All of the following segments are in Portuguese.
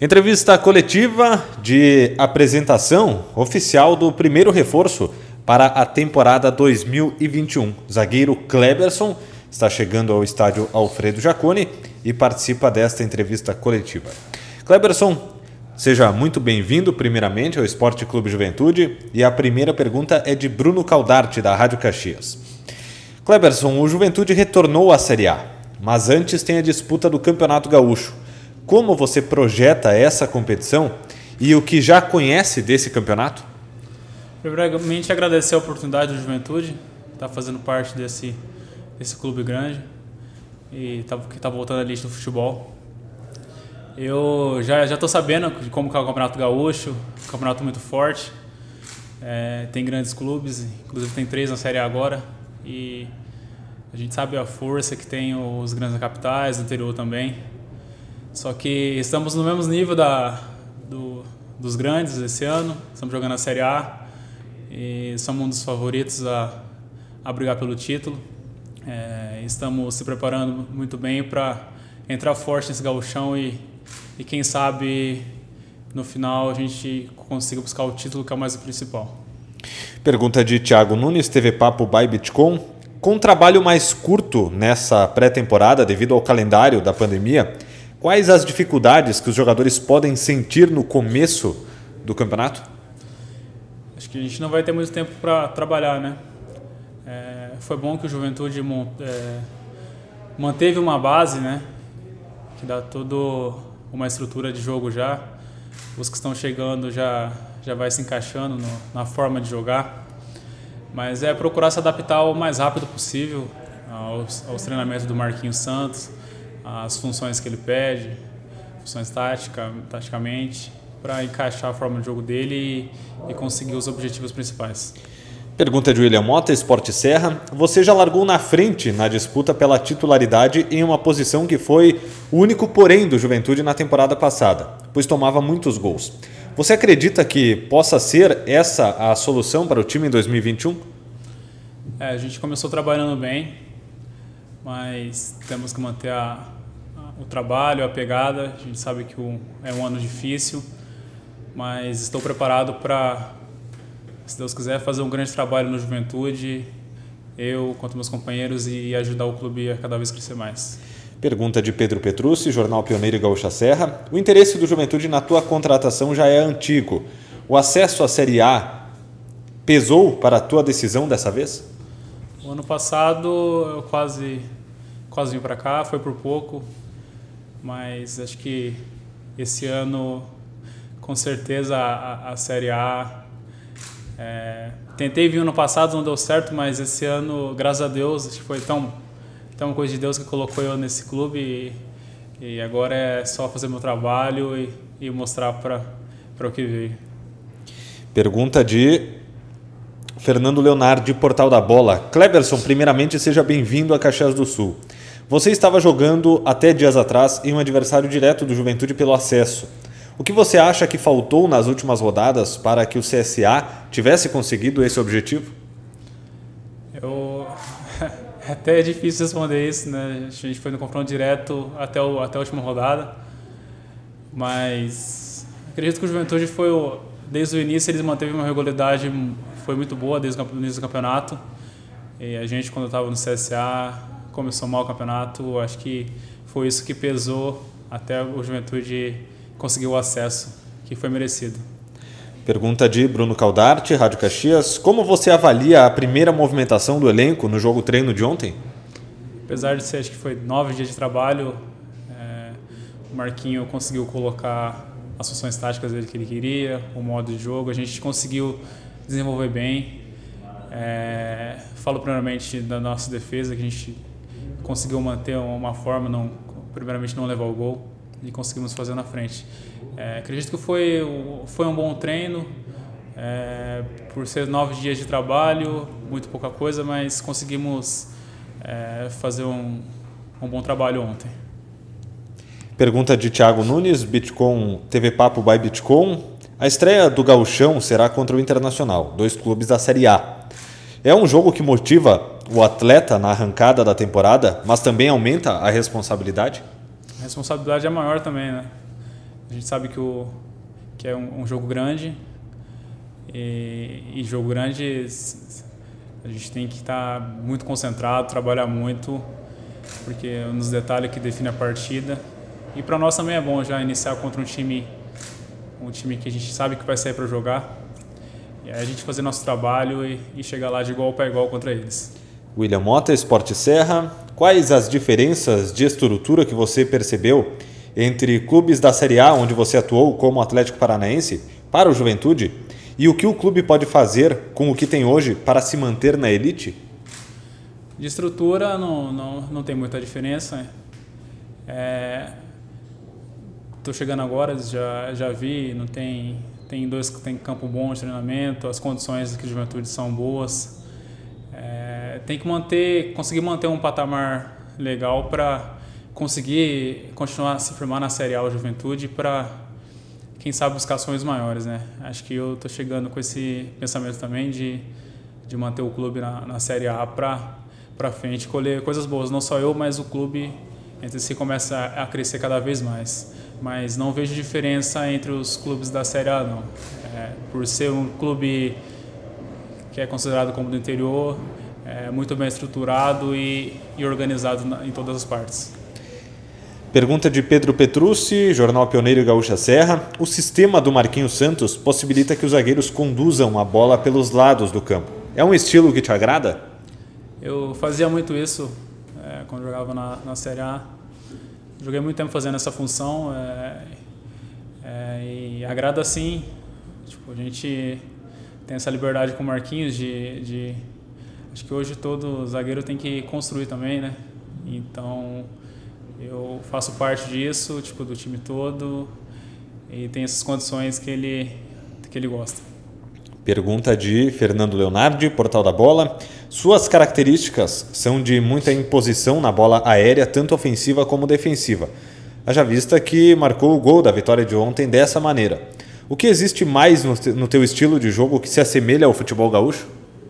Entrevista coletiva de apresentação oficial do primeiro reforço para a temporada 2021. Zagueiro Cleberson está chegando ao estádio Alfredo Jaconi e participa desta entrevista coletiva. Cleberson, seja muito bem-vindo primeiramente ao Esporte Clube Juventude e a primeira pergunta é de Bruno Caldarte, da Rádio Caxias. Cleberson, o Juventude retornou à Série A, mas antes tem a disputa do Campeonato Gaúcho. Como você projeta essa competição e o que já conhece desse campeonato? Primeiramente, agradecer a oportunidade do Juventude, estar fazendo parte desse clube grande e que está voltando à lista do futebol. Eu já estou sabendo de como que é o Campeonato Gaúcho, um campeonato muito forte, tem grandes clubes, inclusive tem 3 na Série A agora, e a gente sabe a força que tem os grandes capitais, do interior também. Só que estamos no mesmo nível dos grandes esse ano, estamos jogando a Série A e somos um dos favoritos a brigar pelo título. Estamos se preparando muito bem para entrar forte nesse gauchão e quem sabe no final a gente consiga buscar o título, que é o mais principal. Pergunta de Thiago Nunes, TV Papo by Bitcoin. Com um trabalho mais curto nessa pré-temporada devido ao calendário da pandemia, quais as dificuldades que os jogadores podem sentir no começo do campeonato? Acho que a gente não vai ter muito tempo para trabalhar, né? Foi bom que o Juventude manteve uma base, né? Que dá toda uma estrutura de jogo já. Os que estão chegando já vai se encaixando na forma de jogar. Mas procurar se adaptar o mais rápido possível aos treinamentos do Marquinhos Santos, as funções que ele pede, funções taticamente, para encaixar a forma de jogo dele e conseguir os objetivos principais. Pergunta de William Mota, Esporte Serra. Você já largou na frente na disputa pela titularidade em uma posição que foi o único porém do Juventude na temporada passada, pois tomava muitos gols. Você acredita que possa ser essa a solução para o time em 2021? A gente começou trabalhando bem, mas temos que manter o trabalho, a pegada. A gente sabe que é um ano difícil, mas estou preparado para, se Deus quiser, fazer um grande trabalho no Juventude, eu quanto meus companheiros, e ajudar o clube a cada vez crescer mais. Pergunta de Pedro Petrucci, Jornal Pioneiro e Gaúcha Serra. O interesse do Juventude na tua contratação já é antigo. O acesso à Série A pesou para a tua decisão dessa vez? O ano passado eu quase vim para cá, foi por pouco, mas acho que esse ano, com certeza, a Série A... tentei vir ano passado, não deu certo, mas esse ano, graças a Deus, acho que foi tão coisa de Deus que colocou eu nesse clube e agora é só fazer meu trabalho e mostrar para o que veio. Pergunta de Fernando Leonardo, de Portal da Bola. Cleberson, primeiramente, seja bem-vindo a Caxias do Sul. Você estava jogando até dias atrás em um adversário direto do Juventude pelo acesso. O que você acha que faltou nas últimas rodadas para que o CSA tivesse conseguido esse objetivo? Até é difícil responder isso, né? A gente foi no confronto direto até a última rodada, mas acredito que o Juventude desde o início eles manteve uma regularidade, foi muito boa desde o início do campeonato. E a gente, quando estava no CSA, começou mal o campeonato, acho que foi isso que pesou até o Juventude conseguir o acesso, que foi merecido. Pergunta de Bruno Caldarte, Rádio Caxias. Como você avalia a primeira movimentação do elenco no jogo treino de ontem? Apesar de ser, acho que foi 9 dias de trabalho, o Marquinho conseguiu colocar as funções táticas dele que ele queria, o modo de jogo, a gente conseguiu desenvolver bem. Falo primeiramente da nossa defesa, que a gente conseguiu manter uma forma, primeiramente não levar o gol, e conseguimos fazer na frente. Acredito que foi um bom treino, por ser 9 dias de trabalho, muito pouca coisa, mas conseguimos fazer um bom trabalho ontem. Pergunta de Thiago Nunes, Bitcoin, TV Papo by Bitcoin. A estreia do Gauchão será contra o Internacional, 2 clubes da Série A. É um jogo que motiva o atleta na arrancada da temporada, mas também aumenta a responsabilidade? A responsabilidade é maior também, né? A gente sabe que é um jogo grande e jogo grande a gente tem que estar muito concentrado, trabalhar muito, porque é um dos detalhes que define a partida. E para nós também é bom já iniciar contra um time que a gente sabe que vai sair para jogar. E aí a gente fazer nosso trabalho e chegar lá de igual para igual contra eles. William Mota, Sport Serra. Quais as diferenças de estrutura que você percebeu entre clubes da Série A, onde você atuou como Atlético Paranaense, para o Juventude, e o que o clube pode fazer com o que tem hoje para se manter na elite? De estrutura não tem muita diferença. Estou chegando agora, já vi, não tem campo bom de treinamento, as condições aqui de Juventude são boas. Tem que conseguir manter um patamar legal para conseguir continuar a se firmar na Série A da Juventude para, quem sabe, buscar sonhos maiores, né? Acho que eu estou chegando com esse pensamento também de manter o clube na Série A para frente, colher coisas boas. Não só eu, mas o clube entre si começa a crescer cada vez mais. Mas não vejo diferença entre os clubes da Série A, não. Por ser um clube que é considerado como do interior, muito bem estruturado e organizado em todas as partes. Pergunta de Pedro Petrucci, Jornal Pioneiro e Gaúcha Serra. O sistema do Marquinhos Santos possibilita que os zagueiros conduzam a bola pelos lados do campo. É um estilo que te agrada? Eu fazia muito isso quando jogava na Série A. Joguei muito tempo fazendo essa função e agrada sim. Tipo, a gente tem essa liberdade com o Marquinhos acho que hoje todo zagueiro tem que construir também, né? Então eu faço parte disso, tipo, do time todo, e tem essas condições que ele gosta. Pergunta de Fernando Leonardi, Portal da Bola. Suas características são de muita imposição na bola aérea, tanto ofensiva como defensiva. Haja vista que marcou o gol da vitória de ontem dessa maneira. O que existe mais no teu estilo de jogo que se assemelha ao futebol gaúcho?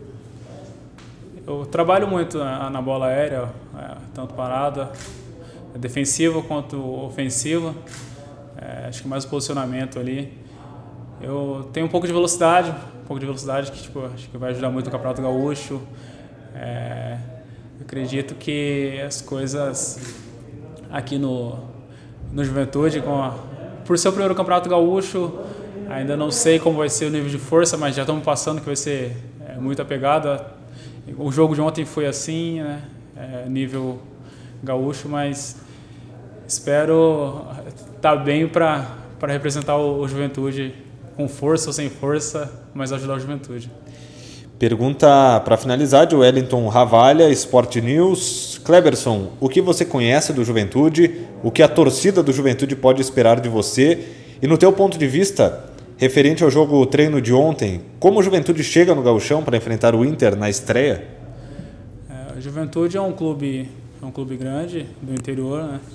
Eu trabalho muito na bola aérea, tanto parada, defensiva quanto ofensiva. Acho que mais o posicionamento ali. Eu tenho um pouco de velocidade que acho que vai ajudar muito no Campeonato Gaúcho. Acredito que as coisas aqui no Juventude, por ser o primeiro Campeonato Gaúcho, ainda não sei como vai ser o nível de força, mas já estamos passando que vai ser muita pegada. O jogo de ontem foi assim, né? Nível gaúcho, mas espero estar bem para representar o Juventude com força ou sem força, mas ajudar o Juventude. Pergunta para finalizar de Wellington Ravalha, Sport News. Kleberson, o que você conhece do Juventude? O que a torcida do Juventude pode esperar de você? E no teu ponto de vista, referente ao jogo treino de ontem, como o Juventude chega no Gauchão para enfrentar o Inter na estreia? O Juventude é um clube grande do interior, né?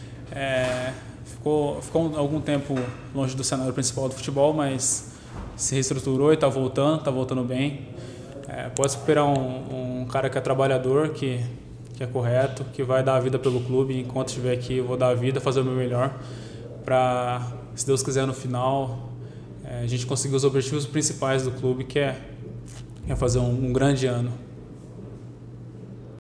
Ficou algum tempo longe do cenário principal do futebol, mas se reestruturou e está voltando bem. Pode esperar um cara que é trabalhador, que é correto, que vai dar a vida pelo clube. Enquanto estiver aqui, eu vou dar a vida, fazer o meu melhor para, se Deus quiser, no final, a gente conseguir os objetivos principais do clube, que é fazer um grande ano.